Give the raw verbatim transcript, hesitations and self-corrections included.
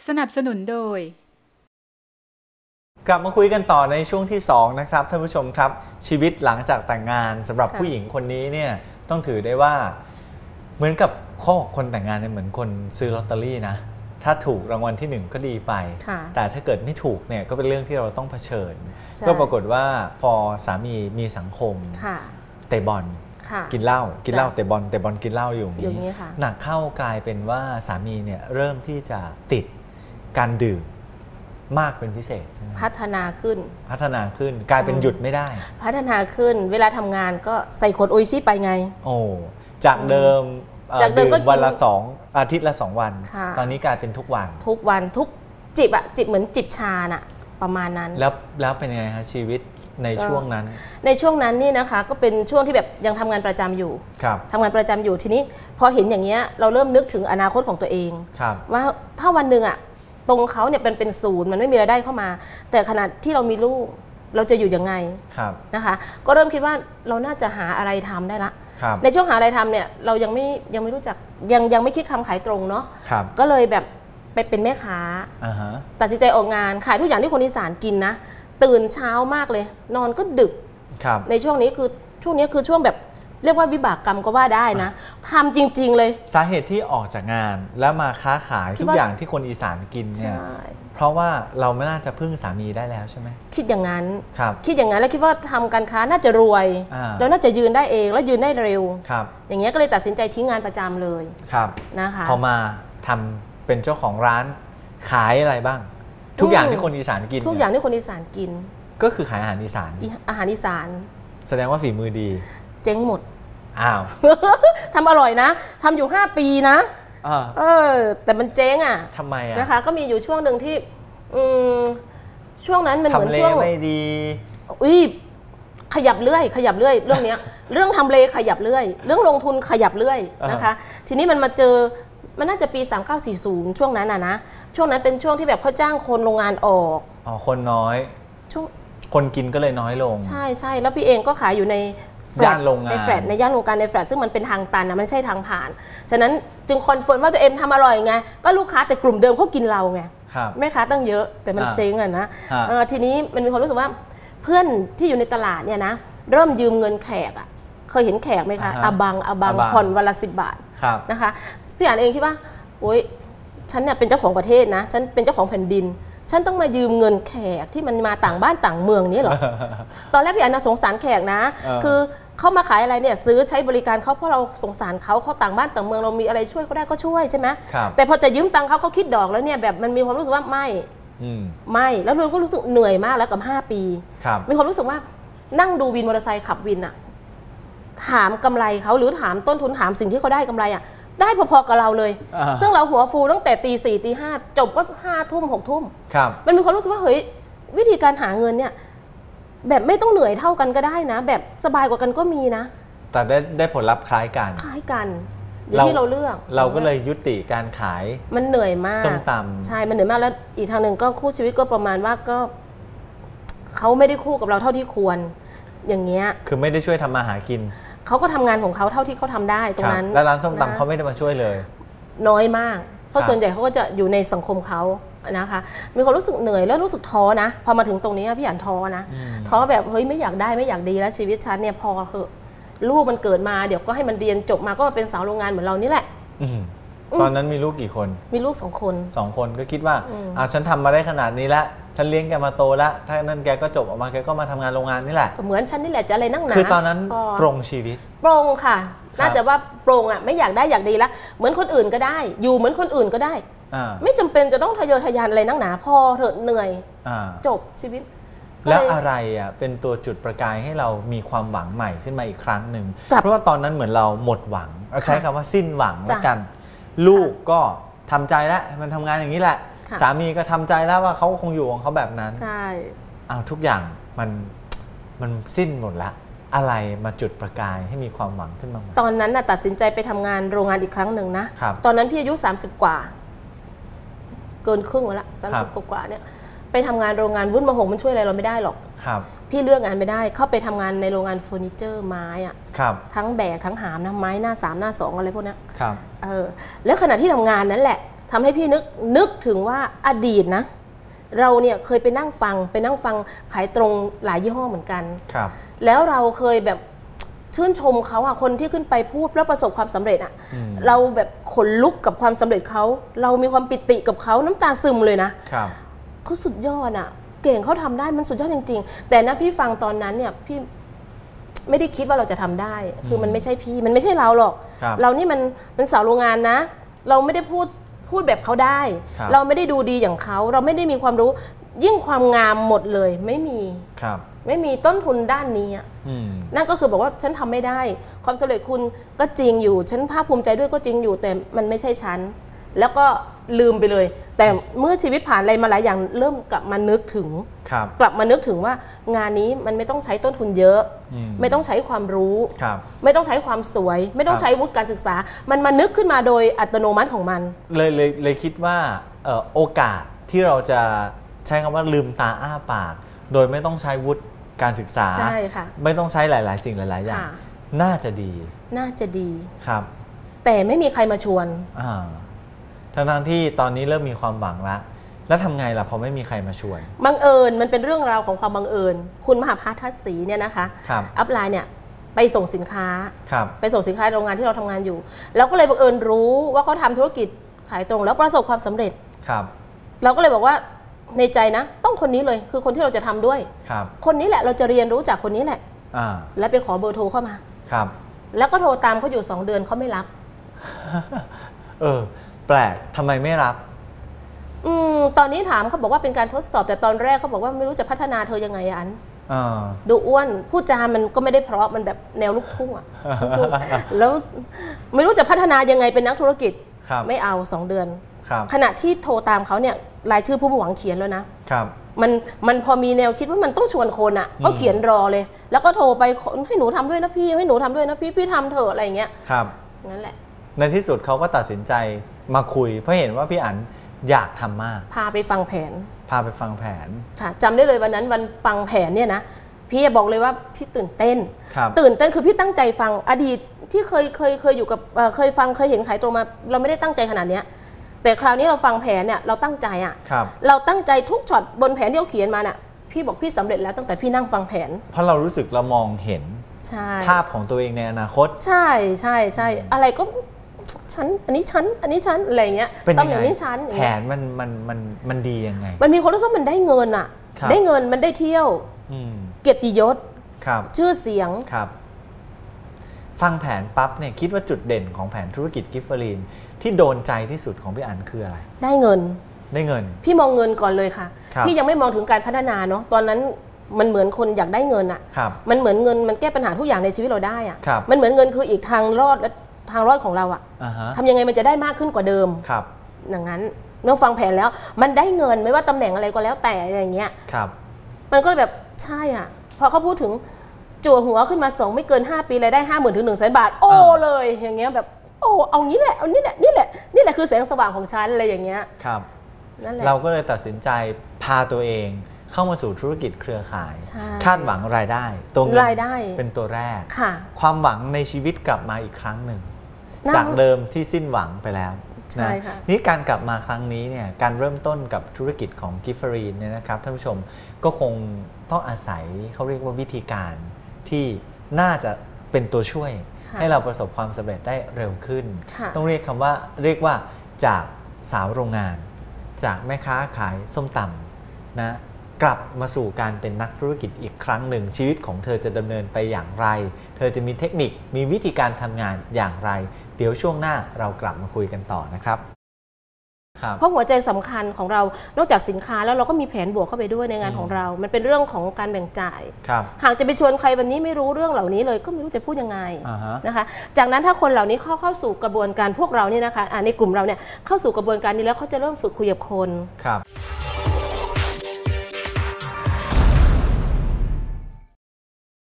สนับสนุนโดยกลับมาคุยกันต่อในช่วงที่สองนะครับท่านผู้ชมครับชีวิตหลังจากแต่งงานสำหรับผู้หญิงคนนี้เนี่ยต้องถือได้ว่าเหมือนกับข้อคนแต่งงานเนี่ยเหมือนคนซื้อลอตเตอรี่นะถ้าถูกรางวัลที่หนึ่งก็ดีไปแต่ถ้าเกิดไม่ถูกเนี่ยก็เป็นเรื่องที่เราต้องเผชิญก็ปรากฏว่าพอสามีมีสังคมเตะบอลกินเหล้ากินเหล้าเตะบอลเตะบอลกินเหล้าอยู่นี้หนักเข้ากลายเป็นว่าสามีเนี่ยเริ่มที่จะติดการดื่มมากเป็นพิเศษพัฒนาขึ้นพัฒนาขึ้นกลายเป็นหยุดไม่ได้พัฒนาขึ้นเวลาทำงานก็ใส่ขวดโออิชิไปไงโอ้จากเดิมจากเดิมก็วันละสองอาทิตย์ละสองวันตอนนี้กลายเป็นทุกวันทุกวันทุกจิบอะจิบเหมือนจิบชาน่ะประมาณนั้นแล้วแล้วเป็นยังไงคะชีวิตในช่วงนั้นในช่วงนั้นนี่นะคะก็เป็นช่วงที่แบบยังทำงานประจำอยู่ทำงานประจำอยู่ทีนี้พอเห็นอย่างเงี้ยเราเริ่มนึกถึงอนาคตของตัวเองว่าถ้าวันหนึ่งอะตรงเขาเนี่ยเป็นเป็นศูนย์มันไม่มีรายได้เข้ามาแต่ขณะที่เรามีลูกเราจะอยู่ยังไงนะคะก็เริ่มคิดว่าเราน่าจะหาอะไรทำได้ละในช่วงหาอะไรทำเนี่ยเรายังไม่ยังไม่รู้จักยังยังไม่คิดคำขายตรงเนาะก็เลยแบบไปเป็นแม่ค้าตัดสินใจออกงานขายทุกอย่างที่คนอีสานกินนะตื่นเช้ามากเลยนอนก็ดึกในช่วงนี้คือช่วงนี้คือช่วงแบบเรียกว่าวิบากกรรมก็ว่าได้นะทำจริงๆเลยสาเหตุที่ออกจากงานแล้วมาค้าขายทุกอย่างที่คนอีสานกินเนี่ยเพราะว่าเราไม่น่าจะพึ่งสามีได้แล้วใช่ไหมคิดอย่างนั้นคิดอย่างนั้นแล้วคิดว่าทำการค้าน่าจะรวยแล้วน่าจะยืนได้เองแล้วยืนได้เร็วอย่างเงี้ยก็เลยตัดสินใจทิ้งงานประจำเลยนะคะพอมาทำเป็นเจ้าของร้านขายอะไรบ้างทุกอย่างที่คนอีสานกินทุกอย่างที่คนอีสานกินก็คือขายอาหารอีสานอาหารอีสานแสดงว่าฝีมือดีเจ๊งหมดอ้าวทำอร่อยนะทำอยู่ห้าปีนะเออแต่มันเจ๊งอ่ะทำไมอ่ะนะคะก็มีอยู่ช่วงหนึ่งที่ช่วงนั้นมันเหมือนช่วงไม่ดีอุ้ยขยับเรื่อยขยับเรื่อยเรื่องนี้เรื่องทำเลขยับเรื่อยเรื่องลงทุนขยับเรื่อยนะคะทีนี้มันมาเจอมันน่าจะปีสามเก้าสี่ศูนย์ช่วงนั้นอ่ะนะช่วงนั้นเป็นช่วงที่แบบเขาจ้างคนโรงงานออกอ๋อคนน้อยช่วงคนกินก็เลยน้อยลงใช่ใช่แล้วพี่เองก็ขายอยู่ในย่านโรงงานในแฟลตในย่านโรงงานในแฟลตซึ่งมันเป็นทางตันนะมันไม่ใช่ทางผ่านฉะนั้นจึงคอนเฟิร์มว่าตัวเองทำอร่อยไงก็ลูกค้าแต่กลุ่มเดิมเขากินเราไงแม่ค้าตั้งเยอะแต่มันเจ๊งอ่ะนะทีนี้มันมีความรู้สึกว่าเพื่อนที่อยู่ในตลาดเนี่ยนะเริ่มยืมเงินแขกอ่ะเคยเห็นแขกไหมคะอาบังอาบังผ่อนวันละสิบบาทนะคะพี่อ่านเองคิดว่าโอ๊ยฉันเนี่ยเป็นเจ้าของประเทศนะฉันเป็นเจ้าของแผ่นดินฉันต้องมายืมเงินแขกที่มันมาต่างบ้านต่างเมืองนี้หรอ ตอนแรกพี่อ่านสงสารแขกนะคือเขามาขายอะไรเนี่ยซื้อใช้บริการเขาเพราะเราสงสารเขาเขาต่างบ้านต่างเมืองเรามีอะไรช่วยเขาได้ก็ช่วยใช่ไหมแต่พอจะยืมตังค์เขาเขาคิดดอกแล้วเนี่ยแบบมันมีความรู้สึกว่าไม่ไม่แล้วเราก็รู้สึกเหนื่อยมากแล้วกับห้าปีมีความรู้สึกว่านั่งดูวินมอเตอร์ไซค์ขับวินอะถามกำไรเขาหรือถามต้นทุนถามสิ่งที่เขาได้กำไรอะได้พอๆกับเราเลยซึ่งเราหัวฟูตั้งแต่ตีสี่ตีห้าจบก็ห้าทุ่มหกทุ่มมันมีความรู้สึกว่าเฮ้ยวิธีการหาเงินเนี่ยแบบไม่ต้องเหนื่อยเท่ากันก็ได้นะแบบสบายกว่ากันก็มีนะแต่ได้ได้ผลลัพธ์คล้ายกันคล้ายกันอยู่ที่เราเลือกเราก็เลยยุติการขายมันเหนื่อยมากส้มตำใช่มันเหนื่อยมากแล้วอีกทางหนึ่งก็คู่ชีวิตก็ประมาณว่าก็เขาไม่ได้คู่กับเราเท่าที่ควรอย่างเงี้ยคือไม่ได้ช่วยทำมาหากินเขาก็ทำงานของเขาเท่าที่เขาทำได้ตรงนั้นแล้วร้านส้มตำเขาไม่ได้มาช่วยเลยน้อยมากเพราะส่วนใหญ่เขาก็จะอยู่ในสังคมเขานะคะมีความรู้สึกเหนื่อยแล้วรู้สึกท้อนะพอมาถึงตรงนี้พี่อ่านท้อนะท้อแบบเฮ้ยไม่อยากได้ไม่อยากดีแล้วชีวิตฉันเนี่ยพอเหอะลูกมันเกิดมาเดี๋ยวก็ให้มันเรียนจบมาก็เป็นสาวโรงงานเหมือนเรานี่แหละตอนนั้นมีลูกกี่คนมีลูกสองคนสองคนก็คิดว่าอ่าฉันทำมาได้ขนาดนี้แล้วฉันเลี้ยงแกมาโตแล้วถ้านั่นแกก็จบออกมาแกก็มาทำงานโรงงานนี่แหละเหมือนฉันนี่แหละจะอะไรนั่งหนาคือตอนนั้นปรงชีวิตปรงค่ะน่าจะว่าปรงอ่ะไม่อยากได้อยากดีแล้วเหมือนคนอื่นก็ได้อยู่เหมือนคนอื่นก็ได้ไม่จำเป็นจะต้องทะเยอทะยานอะไรนั่งหนาพอเถอะเหนื่อยจบชีวิตแล้วอะไรอ่ะเป็นตัวจุดประกายให้เรามีความหวังใหม่ขึ้นมาอีกครั้งหนึ่งเพราะว่าตอนนั้นเหมือนเราหมดหวังใช้คำว่าสิ้นหวังแล้วกันลูกก็ทำใจแล้วมันทำงานอย่างนี้แหละสามีก็ทำใจแล้วว่าเขาคงอยู่ของเขาแบบนั้นใช่เอาทุกอย่างมันมันสิ้นหมดละอะไรมาจุดประกายให้มีความหวังขึ้นมาตอนนั้นน่ะตัดสินใจไปทำงานโรงงานอีกครั้งหนึ่งนะตอนนั้นพี่อายุสามสิบกว่าเกินครึ่งแล้วสามสิบกว่าเนี่ยไปทำงานโรงงานวุ้นมะหงมันช่วยอะไรเราไม่ได้หรอกพี่เลือกงานไม่ได้เข้าไปทำงานในโรงงานเฟอร์นิเจอร์ไม้อะทั้งแบกทั้งหามนะไม้หน้าสามหน้าสองอะไรพวกนี้เออแล้วขณะที่ทำงานนั้นแหละททำให้พี่นึกนึกถึงว่าอดีตนะเราเนี่ยเคยไปนั่งฟังไปนั่งฟังขายตรงหลายยี่ห้อเหมือนกันครับแล้วเราเคยแบบชื่นชมเขาอะคนที่ขึ้นไปพูดแล้วประสบความสำเร็จอะเราแบบขนลุกกับความสำเร็จเขาเรามีความปิติกับเขาน้ำตาซึมเลยนะครับเขาสุดยอดอะเก่งเขาทำได้มันสุดยอดจริงๆแต่นะพี่ฟังตอนนั้นเนี่ยพี่ไม่ได้คิดว่าเราจะทำได้คือมันไม่ใช่พี่มันไม่ใช่เราหรอกเรานี่มันมันสาวโรงงานนะเราไม่ได้พูดพูดแบบเขาได้เราไม่ได้ดูดีอย่างเขาเราไม่ได้มีความรู้ยิ่งความงามหมดเลยไม่มีไม่มีต้นทุนด้านนี้นั่นก็คือบอกว่าฉันทำไม่ได้ความสำเร็จคุณก็จริงอยู่ฉันภาคภูมิใจด้วยก็จริงอยู่แต่มันไม่ใช่ฉันแล้วก็ลืมไปเลยแต่เมื่อชีวิตผ่านอะไรมาหลายอย่างเริ่มกลับมานึกถึงกลับมานึกถึงว่างานนี้มันไม่ต้องใช้ต้นทุนเยอะไม่ต้องใช้ความรู้ไม่ต้องใช้ความสวยไม่ต้องใช้วุฒิการศึกษามันมานึกขึ้นมาโดยอัตโนมัติของมันเลยเลยเลยคิดว่าโอกาสที่เราจะใช้คำว่าลืมตาอ้าปากโดยไม่ต้องใช้วุฒิการศึกษาไม่ต้องใช้หลายๆสิ่งหลายๆอย่างน่าจะดีน่าจะดีครับแต่ไม่มีใครมาชวนทั้งที่ตอนนี้เริ่มมีความหวังแล้วแล้วทำไงล่ะพอไม่มีใครมาชวนบังเอิญมันเป็นเรื่องราวของความบังเอิญคุณมหาภัทรทัศน์ศรีเนี่ยนะคะอัพไลน์เนี่ยไปส่งสินค้าไปส่งสินค้าโรงงานที่เราทำงานอยู่แล้วก็เลยบังเอิญรู้ว่าเขาทำธุรกิจขายตรงแล้วประสบความสำเร็จครับเราก็เลยบอกว่าในใจนะต้องคนนี้เลยคือคนที่เราจะทำด้วยครับคนนี้แหละเราจะเรียนรู้จากคนนี้แหละแล้วไปขอเบอร์โทรเข้ามาครับแล้วก็โทรตามเขาอยู่สองเดือนเขาไม่รับเออแปลกทำไมไม่รับอืมตอนนี้ถามเขาบอกว่าเป็นการทดสอบแต่ตอนแรกเขาบอกว่าไม่รู้จะพัฒนาเธอยังไงอันดูอ้วนพูดจามันก็ไม่ได้เพราะมันแบบแนวลูกทุ่งอ่ะแล้วไม่รู้จะพัฒนายังไงเป็นนักธุรกิจไม่เอาสองเดือนขณะที่โทรตามเขาเนี่ยรายชื่อผู้หวังเขียนแล้วนะครับมันมันพอมีแนวคิดว่ามันต้องชวนคนอ่ะก็เขียนรอเลยแล้วก็โทรไปให้หนูทำด้วยนะพี่ให้หนูทำด้วยนะพี่พี่ทำเถอะอะไรเงี้ยครับนั่นแหละในที่สุดเขาก็ตัดสินใจมาคุยเพราะเห็นว่าพี่อั๋นอยากทำมากพาไปฟังแผนพาไปฟังแผนค่ะจำได้เลยวันนั้นวันฟังแผนเนี่ยนะพี่บอกเลยว่าพี่ตื่นเต้นครับตื่นเต้นคือพี่ตั้งใจฟังอดีตที่เคยเคยเคยอยู่กับเคยฟังเคยเห็นขายตรงมาเราไม่ได้ตั้งใจขนาดนี้แต่คราวนี้เราฟังแผนเนี่ยเราตั้งใจอ่ะเราตั้งใจทุกช็อตบนแผนที่เขาเขียนมาน่ะพี่บอกพี่สำเร็จแล้วตั้งแต่พี่นั่งฟังแผนเพราะเรารู้สึกเรามองเห็นภาพของตัวเองในอนาคตใช่ใช่ใช่อะไรก็ฉันอันนี้ฉันอันนี้ฉันอะไรเงี้ยตำแหน่งนี้ฉันแผนมันมันมันมันดียังไงมันมีคนรู้สึกมันได้เงินอ่ะได้เงินมันได้เที่ยวเกียรติยศชื่อเสียงครับฟังแผนปั๊บเนี่ยคิดว่าจุดเด่นของแผนธุรกิจกิฟเฟอรีนที่โดนใจที่สุดของพี่อั๋นคืออะไรได้เงินได้เงินพี่มองเงินก่อนเลยค่ะพี่ยังไม่มองถึงการพัฒนาเนาะตอนนั้นมันเหมือนคนอยากได้เงินอ่ะมันเหมือนเงินมันแก้ปัญหาทุกอย่างในชีวิตเราได้อ่ะมันเหมือนเงินคืออีกทางรอดและทางรอดของเราอ่ะทำยังไงมันจะได้มากขึ้นกว่าเดิมอย่างนั้นเมื่อฟังแผนแล้วมันได้เงินไม่ว่าตำแหน่งอะไรก็แล้วแต่อะไรอย่างเงี้ยมันก็แบบใช่อ่ะพอเขาพูดถึงจั่วหัวขึ้นมาส่งไม่เกินห้าปีรายได้ห้าหมื่นถึงหนึ่งแสนบาทโอ้เลยอย่างเงี้ยแบบโอ้เอางี้แหละเอานี่แหละนี่แหละนี่แหละคือแสงสว่างของฉันอะไรอย่างเงี้ยครับนั่นแหละเราก็เลยตัดสินใจพาตัวเองเข้ามาสู่ธุรกิจเครือข่ายคาดหวังรายได้ตัวเงินเป็นตัวแรกความหวังในชีวิตกลับมาอีกครั้งหนึ่งจากเดิมที่สิ้นหวังไปแล้วนะนี่การกลับมาครั้งนี้เนี่ยการเริ่มต้นกับธุรกิจของกิฟเฟอรีนเนี่ยนะครับท่านผู้ชมก็คงต้องอาศัยเขาเรียกว่าวิธีการที่น่าจะเป็นตัวช่วยให้เราประสบความสำเร็จได้เร็วขึ้นต้องเรียกคำว่าเรียกว่าจากสาวโรงงานจากแม่ค้าขายส้มตำนะกลับมาสู่การเป็นนักธุรกิจอีกครั้งหนึ่งชีวิตของเธอจะดำเนินไปอย่างไรเธอจะมีเทคนิคมีวิธีการทำงานอย่างไรเดี๋ยวช่วงหน้าเรากลับมาคุยกันต่อนะครับเพราะหัวใจสำคัญของเรานอกจากสินค้าแล้วเราก็มีแผนบวกเข้าไปด้วยในงานของเรามันเป็นเรื่องของการแบ่งจ่ายหากจะไปชวนใครวันนี้ไม่รู้เรื่องเหล่านี้เลยก็ไม่รู้จะพูดยังไงนะคะจากนั้นถ้าคนเหล่านี้เข้าเข้าสู่กระบวนการพวกเราเนี่ยนะคะในกลุ่มเราเนี่ยเข้าสู่กระบวนการนี้แล้วเขาจะเริ่มฝึกคุยกับคนครับ